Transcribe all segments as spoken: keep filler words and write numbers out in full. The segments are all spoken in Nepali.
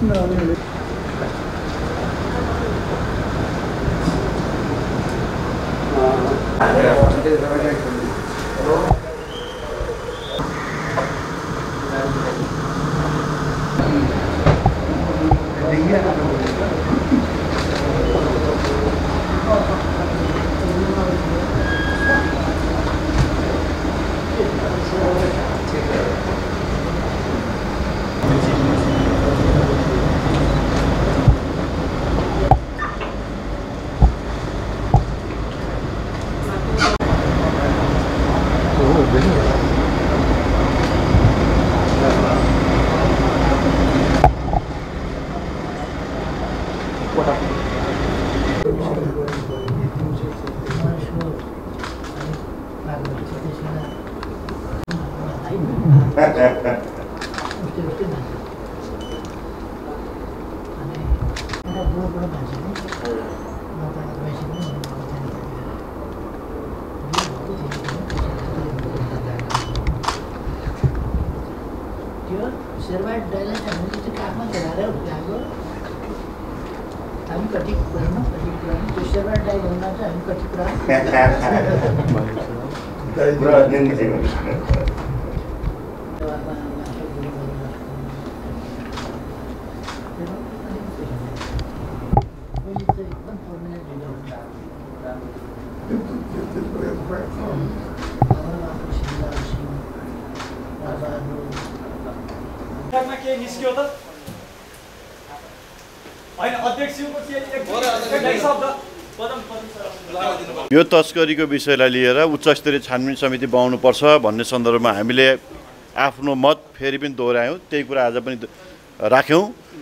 यो तस्करीको विषयलाई लिएर उच्चस्तरीय छानबिन समिति बनाउनुपर्छ भन्ने सन्दर्भमा हामीले आफ्नो मत फेरि पनि दोहोऱ्यायौँ। त्यही कुरा आज पनि राख्यौँ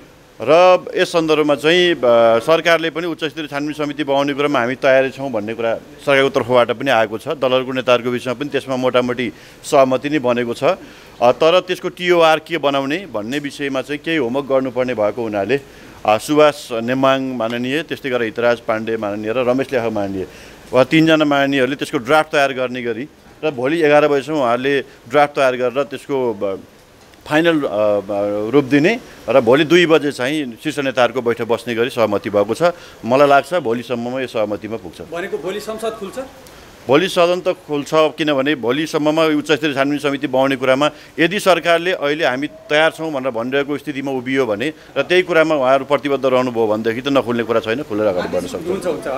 र यस सन्दर्भमा चाहिँ सरकारले पनि उच्चस्तरीय छानबिन समिति बनाउने कुरामा हामी तयारी छौँ भन्ने कुरा सरकारको तर्फबाट पनि आएको छ। दलहरूको नेताहरूको बिचमा पनि त्यसमा मोटामोटी सहमति नै बनेको छ। तर त्यसको टिओआर के बनाउने भन्ने विषयमा चाहिँ केही होमवर्क गर्नुपर्ने भएको हुनाले सुभाष नेमाङ माननीय, त्यस्तै गरेर हितराज पाण्डे माननीय र रमेश ल्याह माननीय वा तीनजना माननीयहरूले त्यसको ड्राफ्ट तयार गर्ने गरी र भोलि एघार बजीसम्म उहाँहरूले ड्राफ्ट तयार गरेर त्यसको फाइनल रूप दिने र भोलि दुई बजे चाहिँ शीर्ष नेताहरूको बैठक बस्ने गरी सहमति भएको छ। मलाई लाग्छ भोलिसम्ममा यो सहमतिमा पुग्छ। भनेको भोलि संसद खुल्छ? भोलि सदन त खुल्छ, किनभने भोलिसम्ममा उच्चस्तरीय छानबिन समिति बनाउने कुरामा यदि सरकारले अहिले हामी तयार छौँ भनेर भनिरहेको स्थितिमा उभियो भने र त्यही कुरामा उहाँहरू प्रतिबद्ध रहनुभयो भनेदेखि त नखुल्ने कुरा छैन, खुलेर अगाडि बढ्न सक्छ।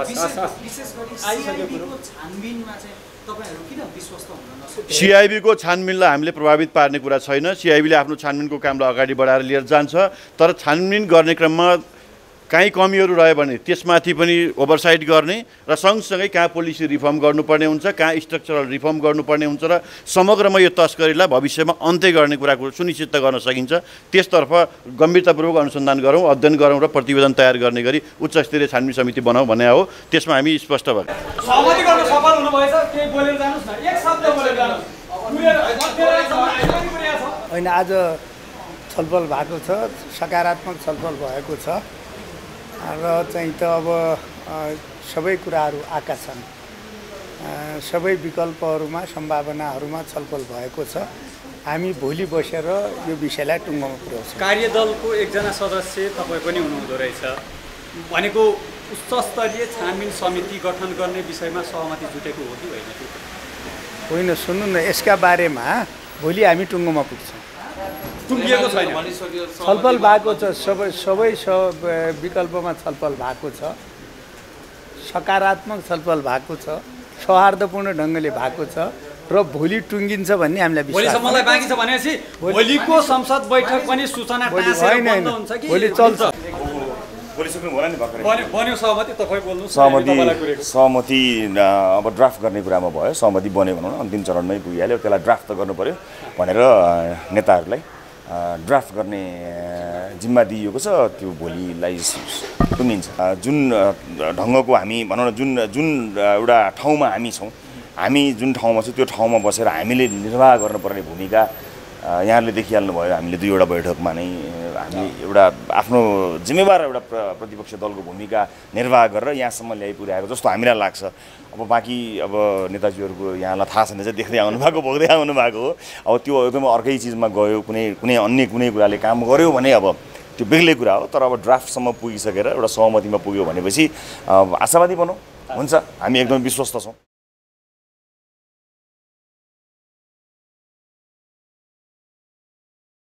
सिआइबीको छानबिनलाई हामीले प्रभावित पार्ने कुरा छैन। सिआइबीले आफ्नो छानबिनको कामलाई अगाडि बढाएर लिएर जान्छ, तर छानबिन गर्ने क्रममा कहीँ कमीहरू रह्यो भने त्यसमाथि पनि ओभरसाइट गर्ने र सँगसँगै कहाँ पोलिसी रिफर्म गर्नुपर्ने हुन्छ, कहाँ स्ट्रक्चरल रिफर्म गर्नुपर्ने हुन्छ र समग्रमा यो तस्करीलाई भविष्यमा अन्त्य गर्ने कुराको सुनिश्चित गर्न सकिन्छ। त्यसतर्फ गम्भीरतापूर्वक अनुसन्धान गरौँ, अध्ययन गरौँ र प्रतिवेदन तयार गर्ने गरी उच्चस्तरीय छानबिन समिति बनाऊ भन्ने हो। त्यसमा हामी स्पष्ट भएको सहमति गर्न सफल हुनुभएछ। केही बोलेर जानुस् न, एक शब्द बोलेर जानुस्। होइन, आज छलफल भएको छ, सकारात्मक छलफल भएको छ र चाहिँ त अब सबै कुराहरू आएका छन्। सबै विकल्पहरूमा सम्भावनाहरूमा छलफल भएको छ। हामी भोलि बसेर यो विषयलाई टुङ्गोमा पुर्याउँछौँ। कार्यदलको एकजना सदस्य तपाईँ पनि हुनुहुँदो रहेछ, भनेको उच्च स्तरीय छानबिन समिति गठन गर्ने विषयमा सहमति जुटेको हो कि होइन? होइन, सुन्नु न, यसका बारेमा भोलि हामी टुङ्गोमा पुग्छौँ। टुङ्गिएको छैन, छलफल भएको छ। सबै सबै विकल्पमा छलफल भएको छ, सकारात्मक छलफल भएको छ, सौहार्दपूर्ण ढङ्गले भएको छ र भोलि टुङ्गिन्छ भन्ने हामीलाई विश्वास छ। भोलिसम्मलाई बाँकी छ भनेपछि भोलिको संसद बैठक पनि सूचना हुन्छ कि भोलि चल्छ? सहमति सहमति अब ड्राफ्ट गर्ने कुरामा भयो। सहमति बन्यो भनौँ न, अन्तिम चरणमै पुगिहाल्यो। त्यसलाई ड्राफ्ट त गर्नु पऱ्यो भनेर नेताहरूलाई ड्राफ्ट गर्ने जिम्मा दिइएको छ। त्यो भोलिलाई टुङ्गिन्छ। जुन ढङ्गको हामी भनौँ न, जुन जुन एउटा ठाउँमा हामी छौँ, हामी जुन ठाउँमा छौँ त्यो ठाउँमा बसेर हामीले निर्वाह गर्नुपर्ने भूमिका यहाँले देखिहाल्नु भयो। हामीले दुईवटा बैठकमा नै हामी एउटा आफ्नो जिम्मेवार एउटा प्रतिपक्ष दलको भूमिका निर्वाह गरेर यहाँसम्म ल्याइ पुर्याएको जस्तो हामीलाई लाग्छ। अब बाँकी अब नेताजीहरूको यहाँलाई थाहा छैन, चाहिँ देख्दै आउनु भएको, भोग्दै आउनु भएको हो। अब त्यो एकदम अर्कै चिजमा गयो, कुनै कुनै अन्य कुनै कुराले काम गर्यो भने अब त्यो बेग्लै कुरा हो। तर अब ड्राफ्टसम्म पुगिसकेर एउटा सहमतिमा पुग्यो भनेपछि आशावादी बनौँ। हुन्छ, हामी एकदम विश्वस्त छौँ।